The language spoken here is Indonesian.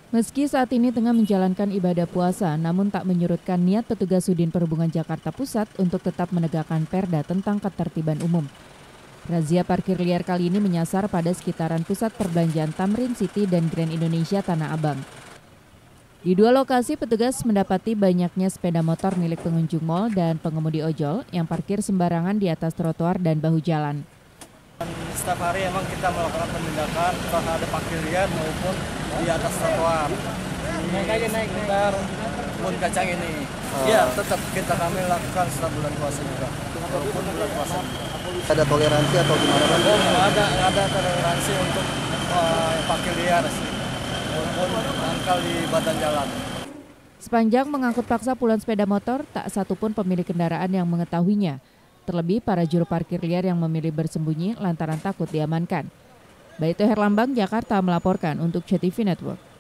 Meski saat ini tengah menjalankan ibadah puasa, namun tak menyurutkan niat petugas Sudin Perhubungan Jakarta Pusat untuk tetap menegakkan perda tentang ketertiban umum. Razia parkir liar kali ini menyasar pada sekitaran pusat perbelanjaan Tamrin City dan Grand Indonesia Tanah Abang. Di dua lokasi, petugas mendapati banyaknya sepeda motor milik pengunjung mal dan pengemudi ojol yang parkir sembarangan di atas trotoar dan bahu jalan. Setiap hari emang kita melakukan penindakan terhadap parkir liar maupun di atas trotoar. Naik sekitar kebun kacang ini. Ya, tetap kami lakukan setelah bulan puasa juga. Walaupun bulan puasa. Ada toleransi atau gimana Bang? Ada toleransi untuk parkir liar sih. Maupun mangkal di badan jalan. Sepanjang mengangkut paksa puluhan sepeda motor, tak satupun pemilik kendaraan yang mengetahuinya. Terlebih para juru parkir liar yang memilih bersembunyi lantaran takut diamankan. Baito Herlambang, Jakarta melaporkan untuk CTV Network.